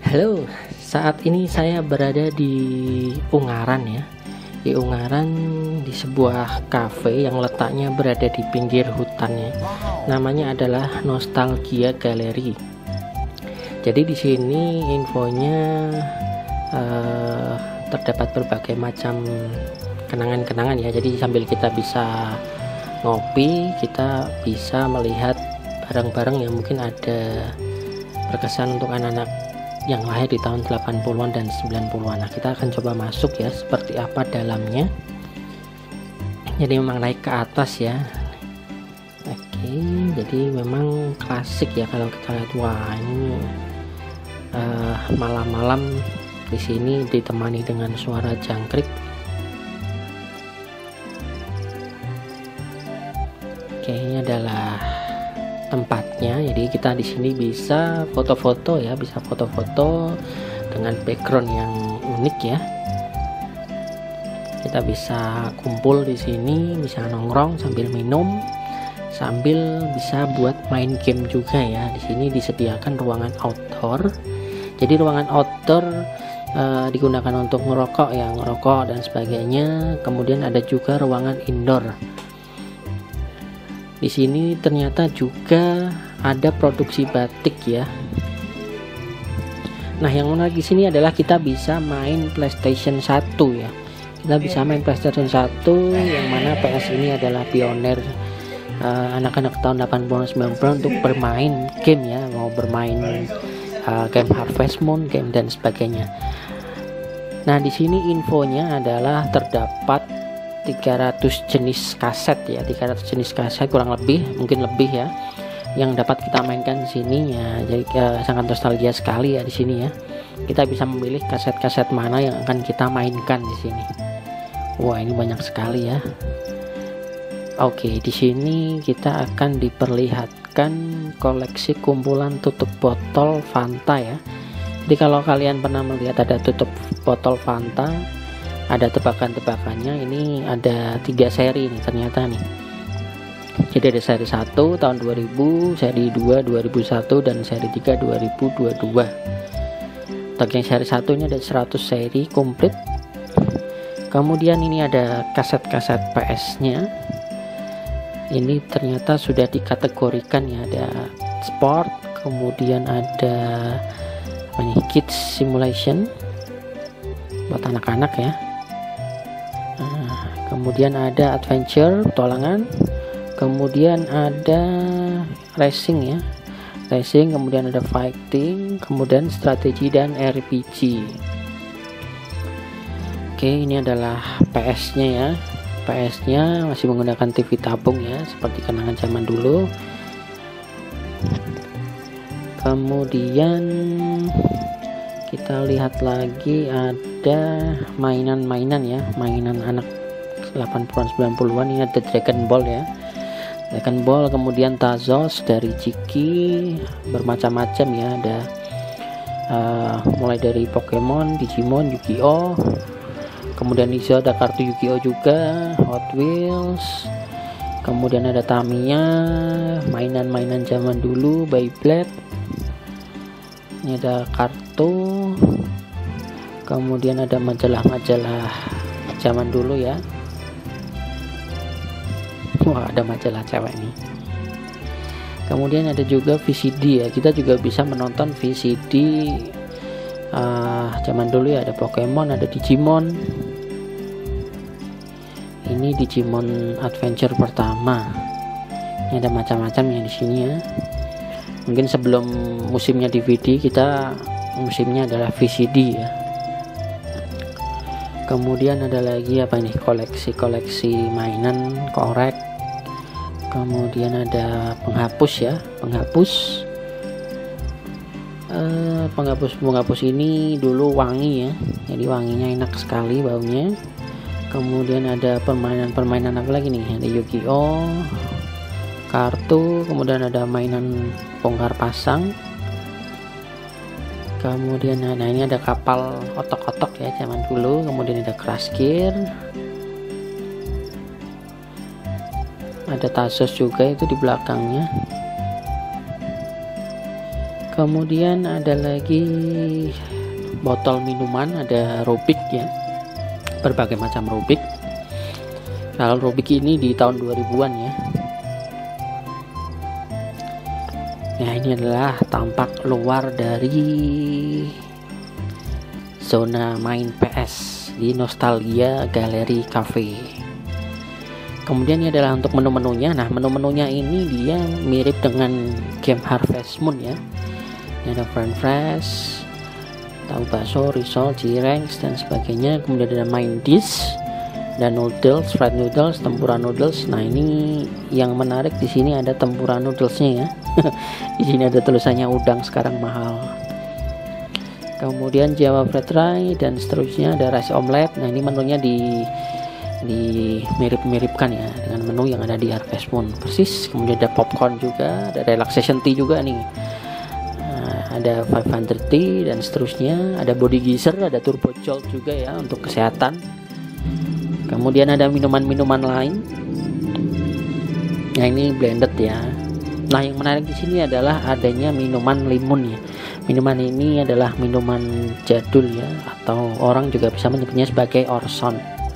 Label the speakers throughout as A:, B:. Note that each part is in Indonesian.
A: Halo, saat ini saya berada di Ungaran ya. Di Ungaran, di sebuah kafe yang letaknya berada di pinggir hutannya. Namanya adalah Nostalgia Gallery. Jadi di sini infonya terdapat berbagai macam kenangan-kenangan ya. Jadi sambil kita bisa ngopi, kita bisa melihat barang-barang yang mungkin ada berkesan untuk anak-anak yang lahir di tahun 80-an dan 90-an. Nah, kita akan coba masuk ya, seperti apa dalamnya. Jadi memang naik ke atas ya. Oke, jadi memang klasik ya kalau kita lihat. Wah, ini malam-malam di sini ditemani dengan suara jangkrik. Oke, ini adalah tempatnya. Jadi kita di sini bisa foto-foto ya, bisa foto-foto dengan background yang unik ya. Kita bisa kumpul di sini, bisa nongkrong sambil minum, sambil bisa buat main game juga ya. Di sini disediakan ruangan outdoor. Jadi ruangan outdoor digunakan untuk ngerokok ya, ngerokok dan sebagainya. Kemudian ada juga ruangan indoor. Di sini ternyata juga ada produksi batik ya. Nah, yang menarik di sini adalah kita bisa main PlayStation 1 ya. Kita bisa main PlayStation 1 yang mana PS ini adalah pionir anak-anak tahun 80-an 90-an untuk bermain game ya, mau bermain game Harvest Moon, game dan sebagainya. Nah, di sini infonya adalah terdapat 300 jenis kaset ya, 300 jenis kaset kurang lebih, mungkin lebih ya, yang dapat kita mainkan di sini ya. Jadi sangat nostalgia sekali ya di sini ya. Kita bisa memilih kaset-kaset mana yang akan kita mainkan di sini. Wah, ini banyak sekali ya. Oke, di sini kita akan diperlihatkan koleksi kumpulan tutup botol Fanta ya. Jadi kalau kalian pernah melihat ada tutup botol Fanta, ada tebakan-tebakannya. Ini ada 3 seri nih ternyata nih. Jadi ada seri 1 tahun 2000, seri 2 2001 dan seri 3 2022. Untuk yang seri 1 ini ada 100 seri komplit. Kemudian ini ada kaset-kaset PS-nya. Ini ternyata sudah dikategorikan ya, ada sport, kemudian ada kids simulation buat anak-anak ya. Kemudian ada adventure, petualangan, kemudian ada racing ya, racing, kemudian ada fighting, kemudian strategi dan RPG. Oke, ini adalah PS-nya ya. PS-nya masih menggunakan TV tabung ya, seperti kenangan zaman dulu. Kemudian kita lihat lagi ada mainan-mainan ya, mainan anak 80-an 90-an. Ini ada Dragon Ball ya, Dragon Ball, kemudian Tazos dari Chiki, bermacam-macam ya, ada mulai dari Pokemon, Digimon, Yu-Gi-Oh, kemudian di ada kartu Yu-Gi-Oh juga, Hot Wheels, kemudian ada Tamiya, mainan-mainan zaman dulu, Beyblade. Ini ada kartu, kemudian ada majalah-majalah zaman dulu ya. Wah, ada majalah cewek nih. Kemudian ada juga VCD ya, kita juga bisa menonton VCD zaman dulu ya. Ada Pokemon, ada Digimon. Ini Digimon Adventure pertama. Ini ada macam-macamnya di sini ya. Mungkin sebelum musimnya DVD, kita musimnya adalah VCD ya. Kemudian ada lagi apa ini, koleksi mainan, korek. Kemudian ada penghapus ya, penghapus ini dulu wangi ya, jadi wanginya enak sekali baunya. Kemudian ada permainan apa lagi nih, ada Yu-Gi-Oh, kartu, kemudian ada mainan bongkar pasang. Kemudian nah ini ada kapal otok-otok ya zaman dulu. Kemudian ada Crash Gear, ada Tazos juga itu di belakangnya. Kemudian ada lagi botol minuman, ada Rubik ya, berbagai macam Rubik. Kalau Rubik ini di tahun 2000-an ya. Nah, ini adalah tampak luar dari zona main PS di Nostalgia Gallery Cafe. Kemudian ini adalah untuk menu-menunya. Nah, menu-menunya ini dia mirip dengan game Harvest Moon ya. Ini ada French fries, tahu bakso, risol, cireng dan sebagainya. Kemudian ada main dish, dan noodles, fried noodles, tempura noodles. Nah, ini yang menarik di sini ada tempura noodlesnya ya. Di sini ada tulisannya udang sekarang mahal. Kemudian Java fried rice dan seterusnya, ada rice omelette. Nah, ini menunya di mirip-miripkan ya dengan menu yang ada di Harvest Moon persis. Kemudian ada popcorn juga, ada relaxation tea juga nih. Ada 500 tea dan seterusnya, ada body geyser, ada turbo jolt juga ya untuk kesehatan. Kemudian ada minuman-minuman lain. Nah, ini blended ya. Nah, yang menarik di sini adalah adanya minuman limun ya. Minuman ini adalah minuman jadul ya, atau orang juga bisa menyebutnya sebagai Orson.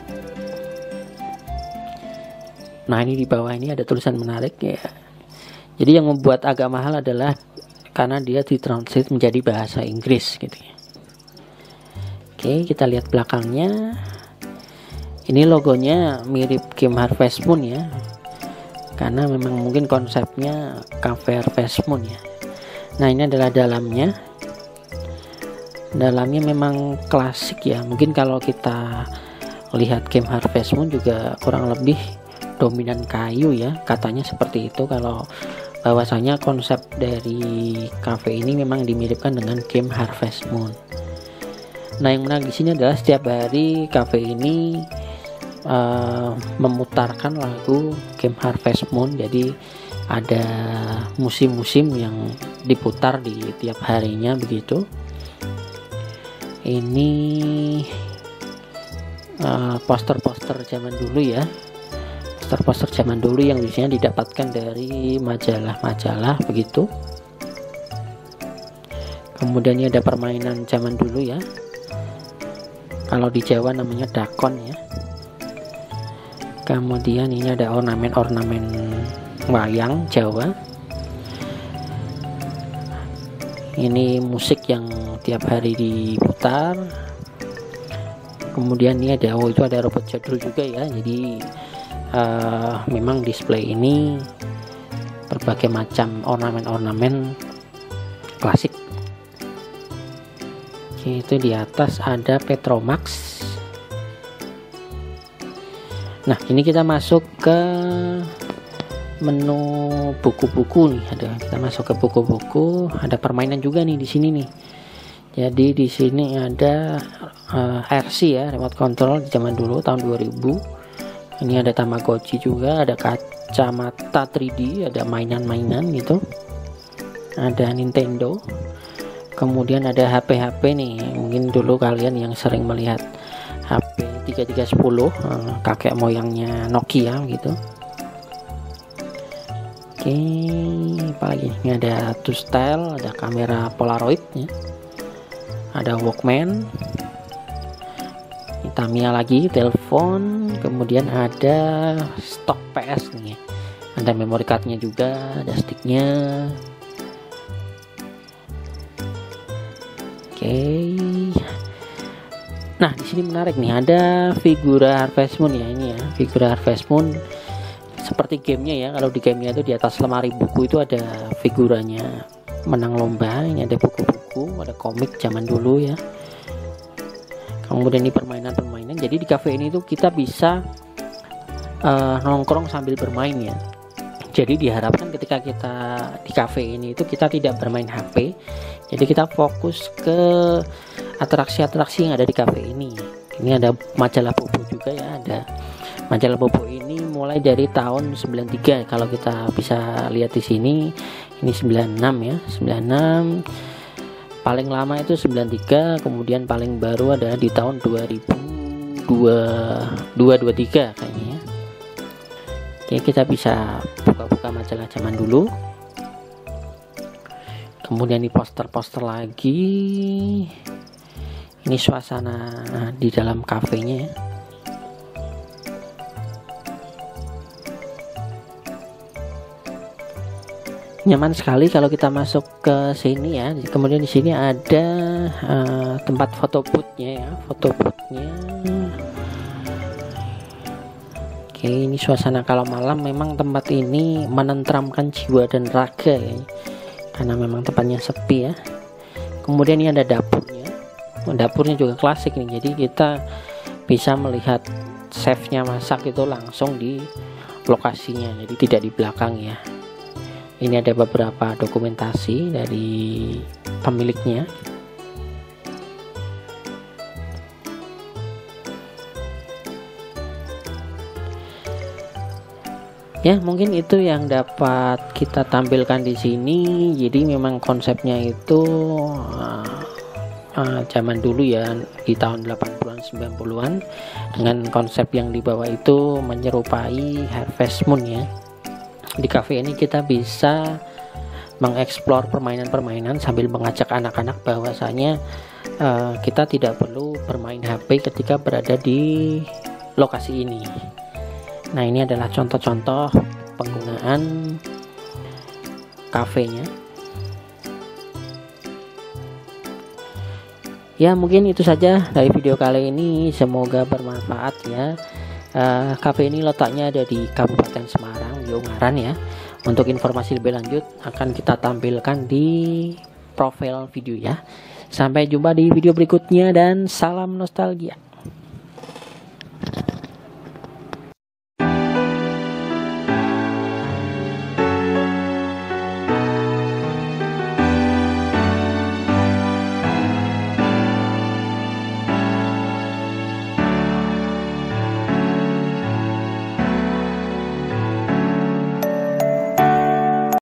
A: Nah, ini di bawah ini ada tulisan menarik ya. Jadi yang membuat agak mahal adalah karena dia ditranslate menjadi bahasa Inggris gitu ya. Oke, kita lihat belakangnya. Ini logonya mirip game Harvest Moon ya, karena memang mungkin konsepnya Cafe Harvest Moon ya. Nah, ini adalah dalamnya. Dalamnya memang klasik ya. Mungkin kalau kita lihat game Harvest Moon juga kurang lebih dominan kayu ya, katanya seperti itu. Kalau bahwasanya konsep dari cafe ini memang dimiripkan dengan game Harvest Moon. Nah, yang menarik di sini adalah setiap hari cafe ini memutarkan lagu game Harvest Moon. Jadi ada musim-musim yang diputar di tiap harinya begitu. Ini poster-poster zaman dulu ya. Poster zaman dulu yang biasanya didapatkan dari majalah-majalah begitu. Kemudian ini ada permainan zaman dulu ya. Kalau di Jawa namanya dakon ya. Kemudian ini ada ornamen-ornamen wayang Jawa. Ini musik yang tiap hari diputar. Kemudian ini ada itu ada robot jadul juga ya. Jadi memang display ini berbagai macam ornamen-ornamen klasik. Oke, itu di atas ada Petromax. Nah, ini kita masuk ke menu buku-buku nih. Kita masuk ke buku-buku, ada permainan juga nih di sini nih. Jadi di sini ada RC ya, remote control di zaman dulu tahun 2000. Ini ada Tamagotchi juga, ada kacamata 3D, ada mainan-mainan gitu. Ada Nintendo. Kemudian ada HP-HP nih. Mungkin dulu kalian yang sering melihat HP 3310, kakek moyangnya Nokia gitu. Oke, apalagi ini ada Style, ada kamera Polaroid ya. Ada Walkman. Tamiya lagi, telepon. Kemudian ada stok PS nih. Ada memory cardnya juga, ada sticknya. Oke. Nah, di sini menarik nih, ada figura Harvest Moon ya ini ya. Figura Harvest Moon seperti gamenya ya. Kalau di gamenya itu di atas lemari buku itu ada figuranya menang lomba. Ini ada buku-buku, ada komik zaman dulu ya. Kemudian ini permainan-permainan. Jadi di cafe ini tuh kita bisa nongkrong sambil bermain ya. Jadi diharapkan ketika kita di cafe ini itu kita tidak bermain HP. Jadi kita fokus ke atraksi-atraksi yang ada di cafe ini. Ini ada majalah Bobo juga ya. Ada majalah Bobo ini mulai dari tahun 93. Kalau kita bisa lihat di sini, ini 96 ya. 96. Paling lama itu 93, kemudian paling baru ada di tahun 2023 kayaknya ya. Oke, kita bisa buka-buka majalah zaman dulu. Kemudian di poster-poster lagi, ini suasana di dalam kafenya ya. Nyaman sekali kalau kita masuk ke sini ya. Kemudian di sini ada tempat foto boothnya ya, foto boothnya. Oke, ini suasana kalau malam memang tempat ini menenteramkan jiwa dan raga ya, karena memang tempatnya sepi ya. Kemudian ini ada dapurnya. Dapurnya juga klasik nih, jadi kita bisa melihat chefnya masak itu langsung di lokasinya, jadi tidak di belakang ya. Ini ada beberapa dokumentasi dari pemiliknya. Ya, mungkin itu yang dapat kita tampilkan di sini. Jadi memang konsepnya itu zaman dulu ya, di tahun 80-an 90-an, dengan konsep yang dibawa itu menyerupai Harvest Moon ya. Di cafe ini kita bisa mengeksplor permainan-permainan sambil mengajak anak-anak bahwasanya kita tidak perlu bermain HP ketika berada di lokasi ini. Nah, ini adalah contoh-contoh penggunaan kafenya. Ya, mungkin itu saja dari video kali ini, semoga bermanfaat ya. Cafe ini letaknya ada di Kabupaten Semarang, Ungaran ya. Untuk informasi lebih lanjut akan kita tampilkan di profil video ya. Sampai jumpa di video berikutnya dan salam nostalgia.